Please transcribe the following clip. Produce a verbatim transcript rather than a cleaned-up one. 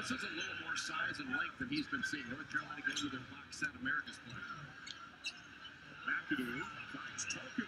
This is a little more size and length than he's been seeing. North Carolina going to their box set. America's play. McAdoo finds Tucker.